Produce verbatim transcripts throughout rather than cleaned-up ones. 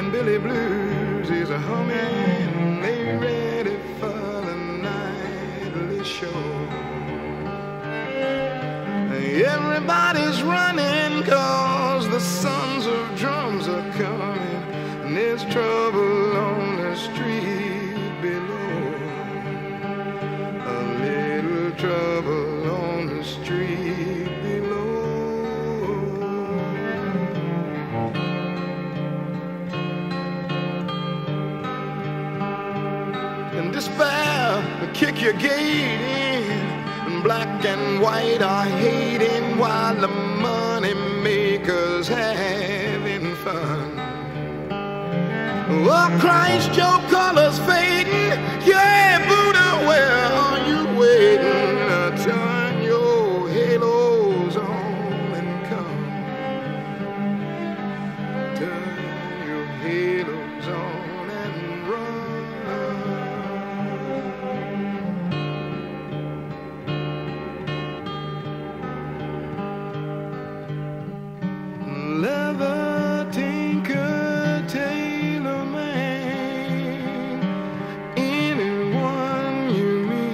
and Billy Blues is a humming. They ready for the nightly show. Everybody's running 'cause the sons of drums are coming, and there's trouble on the street below. A little trouble on the street below. And despair will kick your gate in. Black and white are hating while the money makers having fun. Oh Christ, your color's fading. Yeah, Buddha, where are you waiting? Uh, turn your halos on and come. Turn your halos on and run. Leather tinker, tailor man, anyone you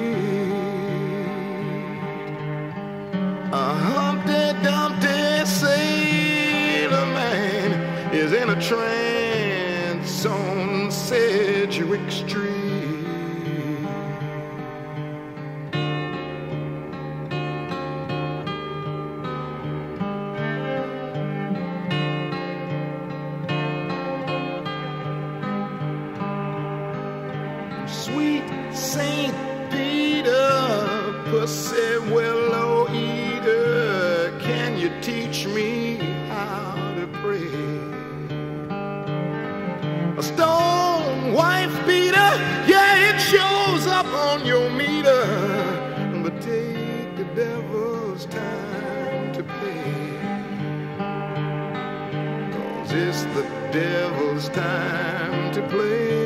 meet. A Humpty Dumpty sailor man is in a trance on Sedgwick Street. Sweet Saint Peter, pussy willow eater, can you teach me how to pray? A stone wife beater, yeah, it shows up on your meter, but take the devil's time to pay, 'cause it's the devil's time to play.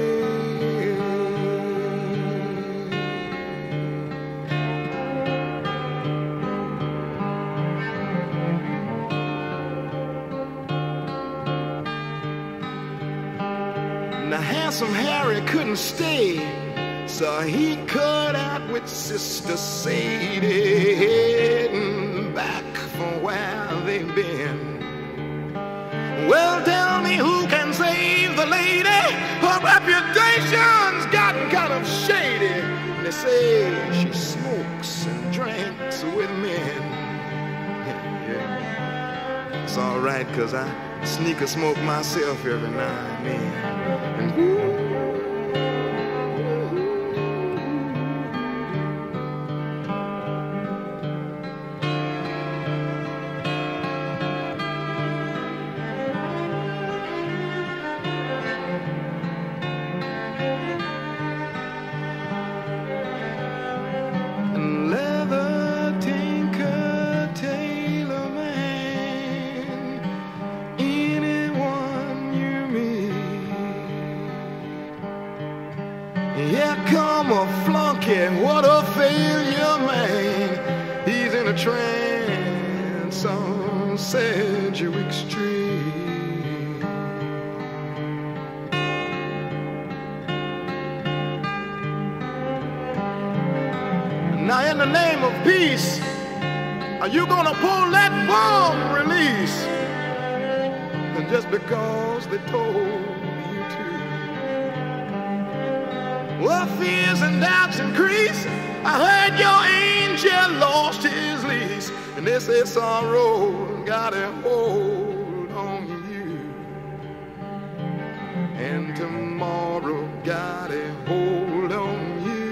Now handsome Harry couldn't stay, so he cut out with Sister Sadie, heading back from where they've been. Well, tell me who can save the lady? Her reputation's gotten kind of shady. They say she smokes and drinks with men. Yeah. It's all right, 'cause I sneak a smoke myself every now and then. And ooh, here come a flunky, what a failure, man. He's in a trance on Sedgwick Street. Now in the name of peace, are you gonna pull that bomb release? And just because they told you to. Well, fears and doubts increase. I heard your angel lost his lease, and they say sorrow got a hold on you, and tomorrow got a hold on you.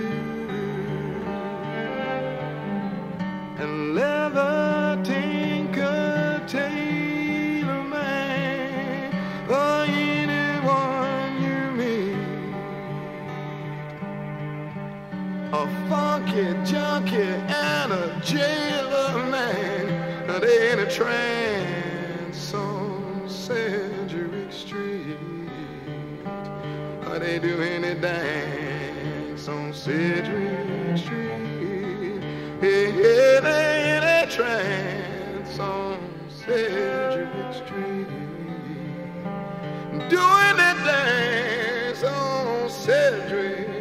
And leather tinker, tailor man, or anyone you meet, a funky junkie and a jailer man, they in a trance on Sedgwick Street. Are they doing a dance on Sedgwick Street? Hey, hey, they in a trance on Sedgwick Street, doing a dance children.